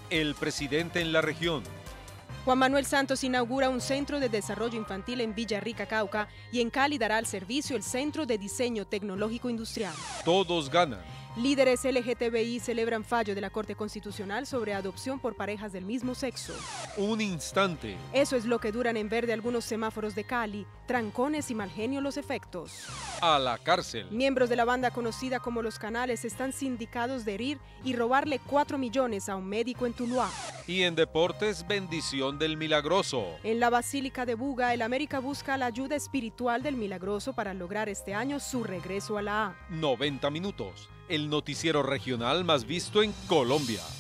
El presidente en la región. Juan Manuel Santos inaugura un centro de desarrollo infantil en Villarrica, Cauca, y en Cali dará al servicio el Centro de Diseño Tecnológico Industrial. Todos ganan. Líderes LGTBI celebran fallo de la Corte Constitucional sobre adopción por parejas del mismo sexo. Un instante. Eso es lo que duran en verde algunos semáforos de Cali, trancones y mal genio los efectos. A la cárcel. Miembros de la banda conocida como Los Canales están sindicados de herir y robarle 4 millones a un médico en Tuluá. Y en deportes, bendición del Milagroso. En la Basílica de Buga, el América busca la ayuda espiritual del Milagroso para lograr este año su regreso a la A. 90 minutos. El noticiero regional más visto en Colombia.